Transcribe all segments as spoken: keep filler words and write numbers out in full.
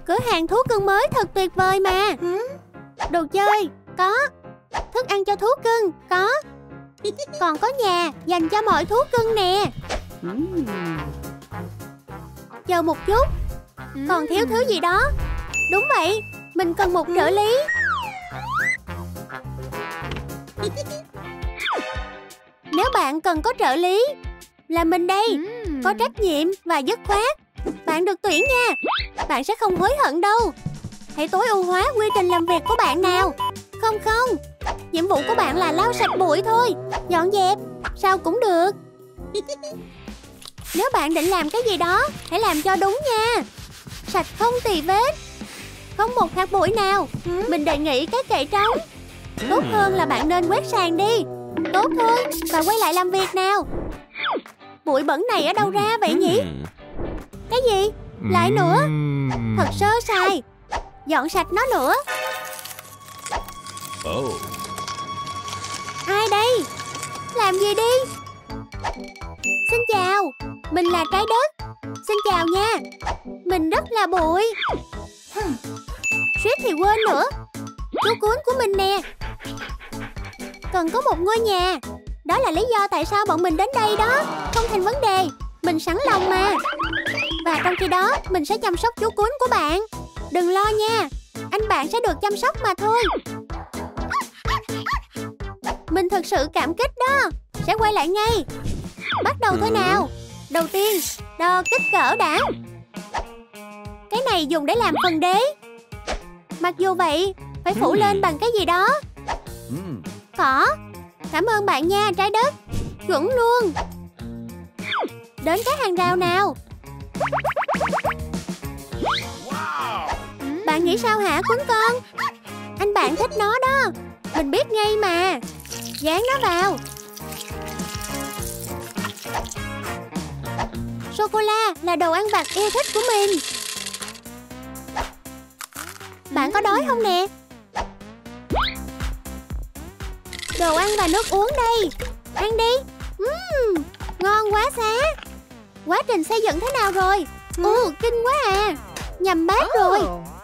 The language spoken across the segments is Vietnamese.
Cửa hàng thú cưng mới thật tuyệt vời mà. Đồ chơi có, thức ăn cho thú cưng có, còn có nhà dành cho mọi thú cưng nè. Chờ một chút, còn thiếu thứ gì đó. Đúng vậy, mình cần một trợ lý. Nếu bạn cần có trợ lý, là mình đây. Có trách nhiệm và dứt khoát. Bạn được tuyển nha. Bạn sẽ không hối hận đâu. Hãy tối ưu hóa quy trình làm việc của bạn nào. Không không, nhiệm vụ của bạn là lau sạch bụi thôi. Dọn dẹp, sao cũng được. Nếu bạn định làm cái gì đó, hãy làm cho đúng nha. Sạch không tì vết, không một hạt bụi nào. Mình đề nghị cái kệ trống. Tốt hơn là bạn nên quét sàn đi. Tốt thôi, và quay lại làm việc nào. Bụi bẩn này ở đâu ra vậy nhỉ? Cái gì? Lại nữa? Thật sơ sài. Dọn sạch nó nữa. Oh. Ai đây? Làm gì đi? Xin chào, mình là Trái Đất. Xin chào nha. Mình rất là bụi. Suýt thì quên nữa. Chú cuốn của mình nè. Cần có một ngôi nhà. Đó là lý do tại sao bọn mình đến đây đó. Không thành vấn đề, mình sẵn lòng mà. Và trong khi đó, mình sẽ chăm sóc chú cuốn của bạn. Đừng lo nha, anh bạn sẽ được chăm sóc mà thôi. Mình thật sự cảm kích đó. Sẽ quay lại ngay. Bắt đầu thôi nào. Đầu tiên, đo kích cỡ đã. Cái này dùng để làm phần đế. Mặc dù vậy, phải phủ lên bằng cái gì đó. Cỏ. Cảm ơn bạn nha, Trái Đất. Chuẩn luôn. Đến cái hàng rào nào. Bạn nghĩ sao hả cuốn con? Anh bạn thích nó đó. Mình biết ngay mà. Dán nó vào. Sô-cô-la là đồ ăn vặt yêu thích của mình. Bạn có đói không nè? Đồ ăn và nước uống đây. Ăn đi. uhm, Ngon quá xá. Quá trình xây dựng thế nào rồi? Ồ, kinh quá à. Nhầm bát rồi.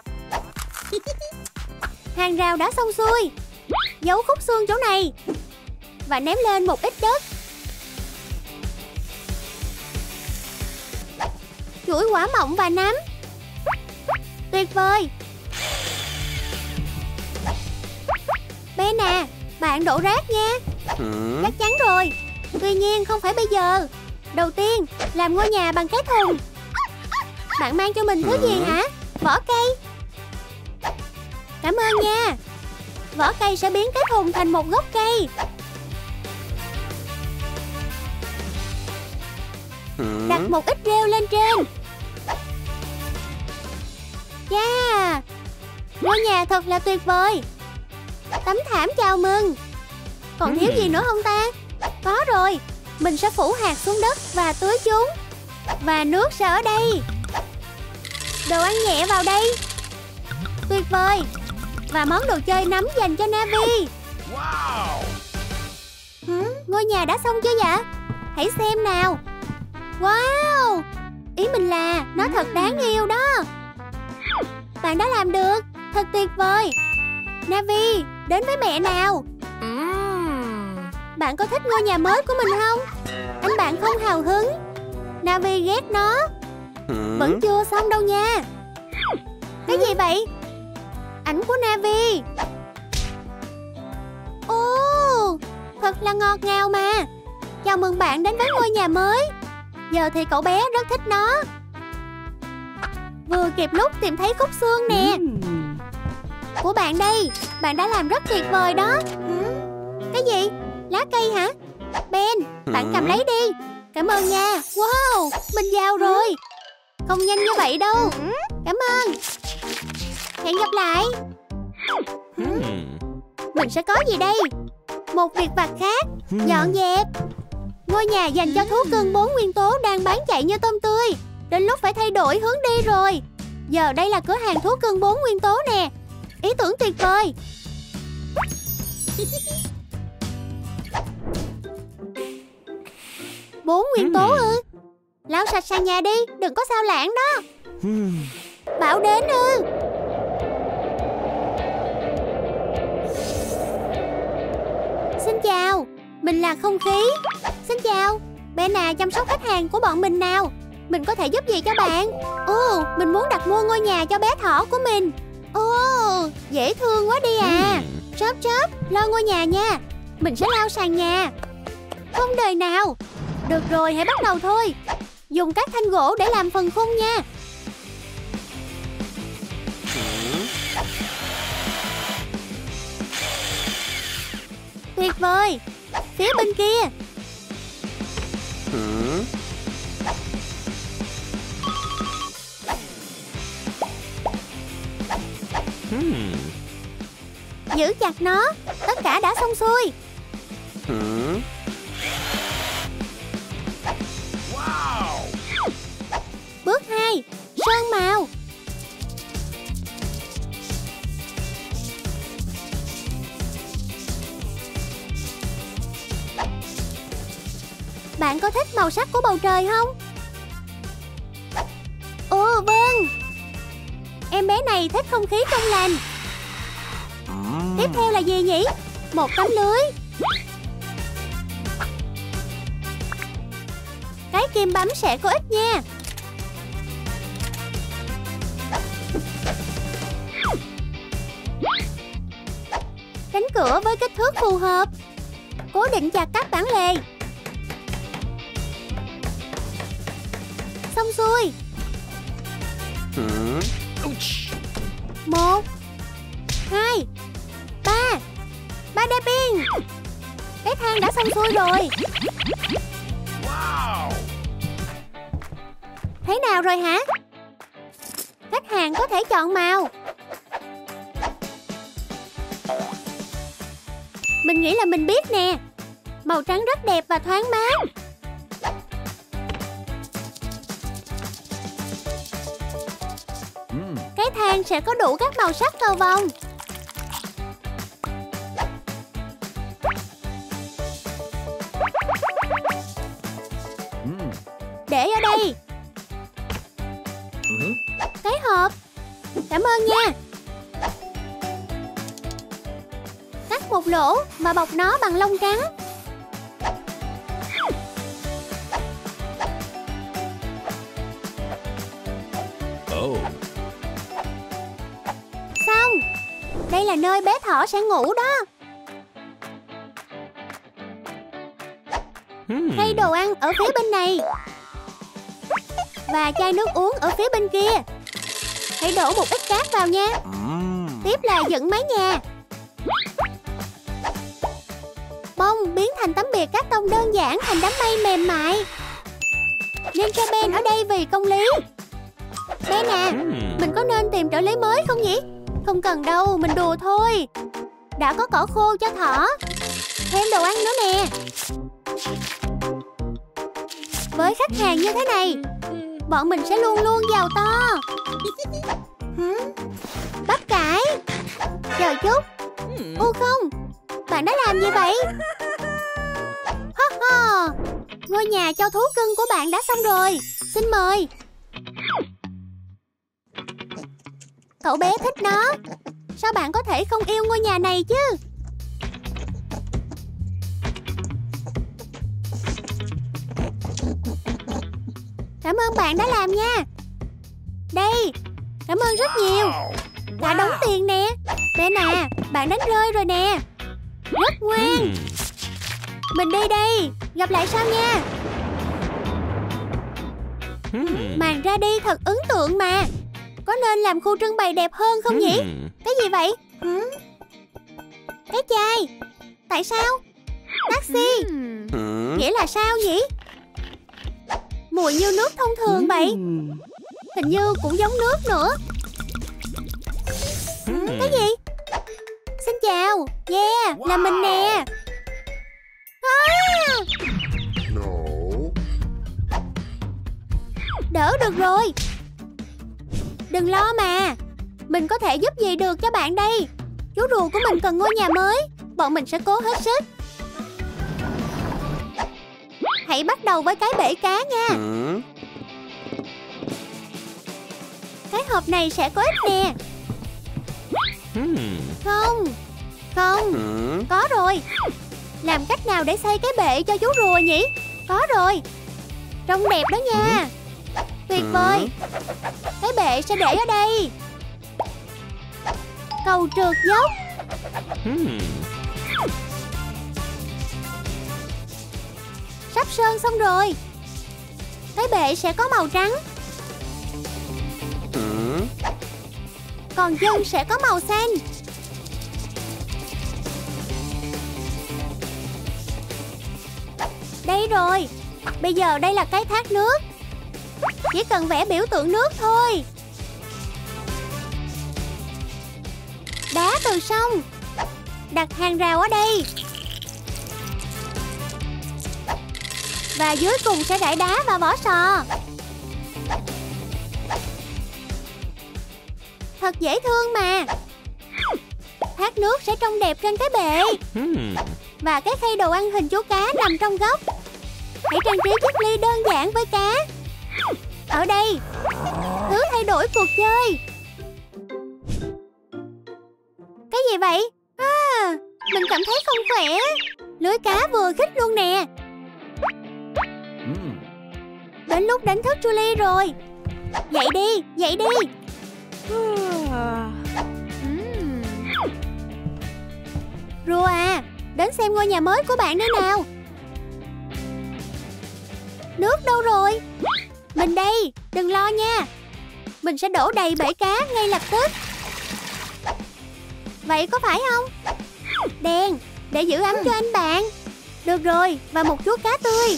Hàng rào đã xong xuôi. Giấu khúc xương chỗ này. Và ném lên một ít đất. Chuỗi quả mọng và nấm. Tuyệt vời. Ben à, bạn đổ rác nha. Chắc chắn rồi. Tuy nhiên không phải bây giờ. Đầu tiên, làm ngôi nhà bằng cái thùng. Bạn mang cho mình thứ gì hả? Vỏ cây. Cảm ơn nha. Vỏ cây sẽ biến cái thùng thành một gốc cây. Đặt một ít rêu lên trên. Yeah, ngôi nhà thật là tuyệt vời. Tấm thảm chào mừng. Còn thiếu gì nữa không ta? Có rồi. Mình sẽ phủ hạt xuống đất và tưới chúng. Và nước sẽ ở đây. Đồ ăn nhẹ vào đây. Tuyệt vời. Và món đồ chơi nấm dành cho Navy. Wow. Ngôi nhà đã xong chưa vậy? Hãy xem nào. Wow. Ý mình là nó thật đáng yêu đó. Bạn đã làm được. Thật tuyệt vời. Navy, đến với mẹ nào. Bạn có thích ngôi nhà mới của mình không? Anh bạn không hào hứng. Navy ghét nó. Vẫn chưa xong đâu nha. Cái gì vậy? Ảnh của Navy. Ồ, thật là ngọt ngào mà. Chào mừng bạn đến với ngôi nhà mới. Giờ thì cậu bé rất thích nó. Vừa kịp lúc tìm thấy khúc xương nè. Của bạn đây. Bạn đã làm rất tuyệt vời đó. Cái gì? Lá cây hả? Ben, bạn cầm lấy đi. Cảm ơn nha. Wow, mình giàu rồi. Không nhanh như vậy đâu. Cảm ơn. Hẹn gặp lại. Mình sẽ có gì đây? Một việc vặt khác. Dọn dẹp. Ngôi nhà dành cho thú cưng bốn nguyên tố đang bán chạy như tôm tươi. Đến lúc phải thay đổi hướng đi rồi. Giờ đây là cửa hàng thú cưng bốn nguyên tố nè. Ý tưởng tuyệt vời. Bốn nguyên tố ư? Lau sạch sàn nhà đi, đừng có sao lãng đó. Bão đến ư? Xin chào, mình là Không Khí. Xin chào, Bena chăm sóc khách hàng của bọn mình nào. Mình có thể giúp gì cho bạn? Ồ, mình muốn đặt mua ngôi nhà cho bé thỏ của mình. Ồ, dễ thương quá đi à. Chớp chớp, lau ngôi nhà nha. Mình sẽ lau sàn nhà. Không đời nào. Được rồi, hãy bắt đầu thôi. Dùng các thanh gỗ để làm phần khung nha. Tuyệt vời. Phía bên kia. Hmm. Giữ chặt nó. Tất cả đã xong xuôi. Hmm. Wow. Bước hai. Sơn màu. Bạn có thích màu sắc của bầu trời không? Ồ vâng. Em bé này thích không khí trong lành. Tiếp theo là gì nhỉ? Một tấm lưới. Cái kim bấm sẽ có ích nha. Cánh cửa với kích thước phù hợp. Cố định chặt các bản lề. Xong xuôi. Một, hai, ba. Ba đê pin. Cái thang đã xong xuôi rồi. Wow. Thế nào rồi hả? Khách hàng có thể chọn màu. Mình nghĩ là mình biết nè. Màu trắng rất đẹp và thoáng mát. Cái thang sẽ có đủ các màu sắc cầu vồng. Để ở đây. Cái hộp. Cảm ơn nha. Cắt một lỗ và bọc nó bằng lông trắng. Oh. Xong. Đây là nơi bé thỏ sẽ ngủ đó. Hmm. Khay đồ ăn ở phía bên này. Và chai nước uống ở phía bên kia. Hãy đổ một ít cát vào nha. Tiếp là dựng mái nhà. Bông biến thành tấm bìa cát tông đơn giản thành đám mây mềm mại. Nên cho Ben ở đây vì công lý. Ben à, mình có nên tìm trợ lý mới không nhỉ? Không cần đâu, mình đùa thôi. Đã có cỏ khô cho thỏ. Thêm đồ ăn nữa nè. Với khách hàng như thế này, bọn mình sẽ luôn luôn giàu to. Bắp cải. Chờ chút. Ô không, bạn đã làm gì vậy? Ho ho. Ngôi nhà cho thú cưng của bạn đã xong rồi. Xin mời. Cậu bé thích nó. Sao bạn có thể không yêu ngôi nhà này chứ? Cảm ơn bạn đã làm nha. Đây. Cảm ơn rất nhiều. Cả đống tiền nè. Ben à, bạn đánh rơi rồi nè. Rất ngoan. Mình đi đây. Gặp lại sau nha. Màn ra đi thật ấn tượng mà. Có nên làm khu trưng bày đẹp hơn không nhỉ? Cái gì vậy? Cái chai. Tại sao? Taxi. Nghĩa là sao nhỉ? Mùi như nước thông thường vậy. Hình như cũng giống nước nữa. Cái gì? Xin chào. Yeah, là mình nè. À! Đỡ được rồi. Đừng lo mà. Mình có thể giúp gì được cho bạn đây. Chú rùa của mình cần ngôi nhà mới. Bọn mình sẽ cố hết sức. Hãy bắt đầu với cái bể cá nha. Cái hộp này sẽ có ích nè. Hmm. Không, không, Hmm. có rồi. Làm cách nào để xây cái bệ cho chú rùa nhỉ? Có rồi. Trông đẹp đó nha. Tuyệt vời. Cái bệ sẽ để ở đây. Cầu trượt dốc. Hmm. Sắp sơn xong rồi. Cái bệ sẽ có màu trắng. Hmm. Còn chân sẽ có màu xanh. Đây rồi. Bây giờ đây là cái thác nước. Chỉ cần vẽ biểu tượng nước thôi. Đá từ sông. Đặt hàng rào ở đây. Và dưới cùng sẽ rải đá và vỏ sò. Thật dễ thương mà. Thác nước sẽ trông đẹp trên cái bệ. Hmm. Và cái khay đồ ăn hình chú cá nằm trong góc. Hãy trang trí chiếc ly đơn giản với cá. Ở đây, thứ thay đổi cuộc chơi. Cái gì vậy? À, mình cảm thấy không khỏe. Lưới cá vừa khích luôn nè. Hmm. Đến lúc đánh thức Julie rồi. Dậy đi, dậy đi. Rùa à, đến xem ngôi nhà mới của bạn đây nào. Nước đâu rồi? Mình đây, đừng lo nha. Mình sẽ đổ đầy bể cá ngay lập tức. Vậy có phải không? Đèn, để giữ ấm cho anh bạn. Được rồi, và một chú cá tươi.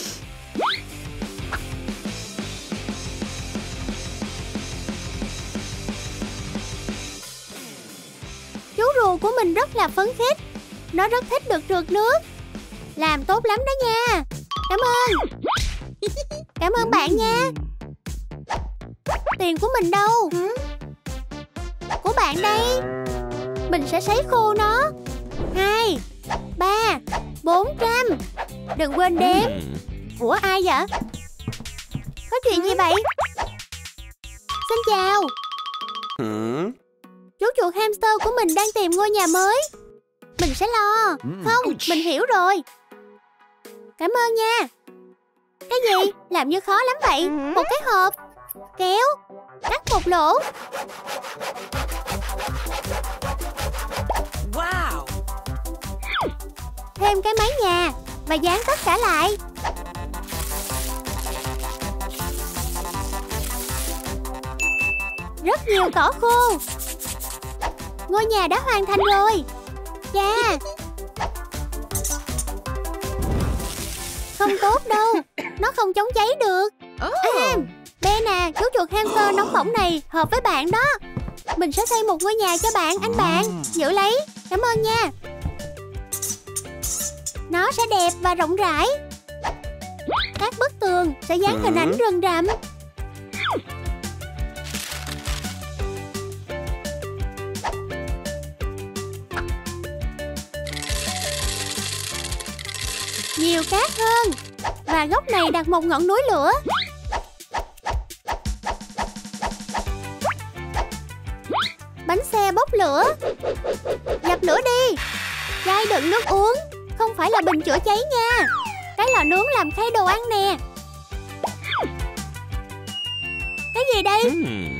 Chú rùa của mình rất là phấn khích. Nó rất thích được trượt nước. Làm tốt lắm đó nha. Cảm ơn. Cảm ơn bạn nha. Tiền của mình đâu? Của bạn đây. Mình sẽ sấy khô nó. Hai, ba, bốn trăm. Đừng quên đếm. Hmm. Của ai vậy? Có chuyện gì vậy? Xin chào. Hmm. Chú chuột hamster của mình đang tìm ngôi nhà mới. Mình sẽ lo. Không, mình hiểu rồi. Cảm ơn nha. Cái gì? Làm như khó lắm vậy. Một cái hộp. Kéo. Cắt một lỗ. Wow. Thêm cái mái nhà. Và dán tất cả lại. Rất nhiều cỏ khô. Ngôi nhà đã hoàn thành rồi. Chà. Không tốt đâu. Nó không chống cháy được. À, Ben à, chú chuột hamster nóng bỏng này hợp với bạn đó. Mình sẽ xây một ngôi nhà cho bạn, anh bạn. Giữ lấy. Cảm ơn nha. Nó sẽ đẹp và rộng rãi. Các bức tường sẽ dán hình ảnh rừng rậm. Nhiều cát hơn. Và góc này đặt một ngọn núi lửa. Bánh xe bốc lửa. Dập lửa đi. Chai đựng nước uống. Không phải là bình chữa cháy nha. Cái lò nướng làm khay đồ ăn nè. Cái gì đây? Hmm.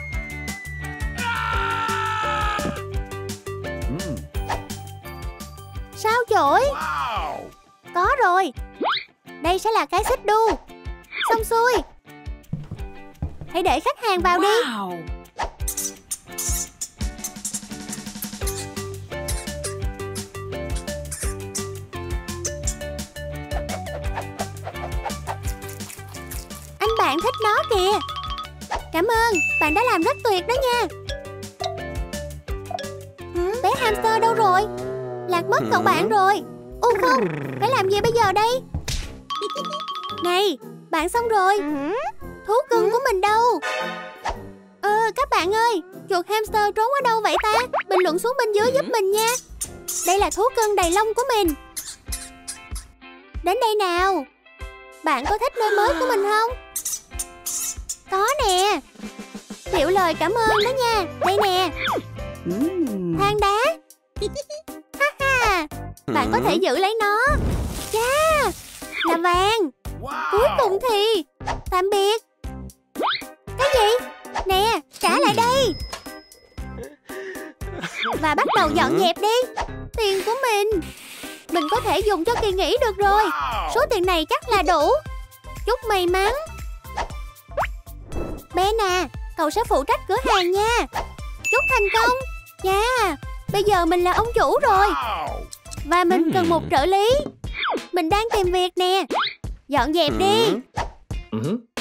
Sao chổi? Wow. Có rồi. Đây sẽ là cái xích đu. Xong xuôi. Hãy để khách hàng vào đi. Wow. Anh bạn thích nó kìa. Cảm ơn, bạn đã làm rất tuyệt đó nha. Bé hamster đâu rồi? Lạc mất cậu bạn rồi. Ô không, phải làm gì bây giờ đây? Này, bạn xong rồi. Thú cưng của mình đâu? Ờ, các bạn ơi, chuột hamster trốn ở đâu vậy ta? Bình luận xuống bên dưới giúp mình nha. Đây là thú cưng đầy lông của mình. Đến đây nào. Bạn có thích nơi mới của mình không? Có nè. Hiểu lời cảm ơn đó nha. Đây nè. Than đá. Ha ha. Bạn có thể giữ lấy nó. Chà, là vàng. Cuối cùng thì tạm biệt. Cái gì? Nè, trả lại đây. Và bắt đầu dọn dẹp đi. Tiền của mình. Mình có thể dùng cho kỳ nghỉ được rồi. Số tiền này chắc là đủ. Chúc may mắn. Ben à, cậu sẽ phụ trách cửa hàng nha. Chúc thành công. Yeah, bây giờ mình là ông chủ rồi. Và mình cần một trợ lý. Mình đang tìm việc nè. Dọn dẹp đi.